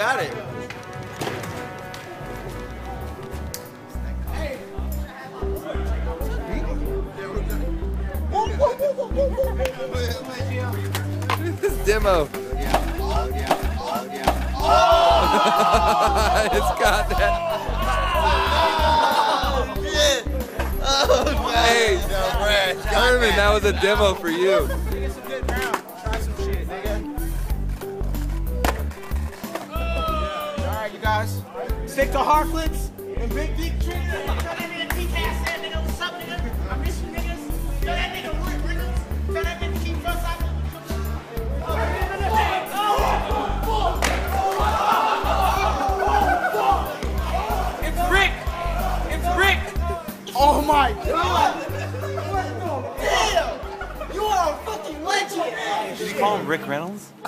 got it. This demo. It's got that. Hey, Herman, that was a demo for you. It's a good round. Try some shit, nigga. Alright, you guys. Stick to Harflets and Big Dick Trigger. Throw that nigga TK said, nigga, what's up, nigga? I miss you, niggas. Throw that nigga Rick Riggles. Throw that nigga Keith Russ out. It's Rick! It's Rick! Oh my god! Damn! You are a fucking legend! Did you call him Rick Reynolds?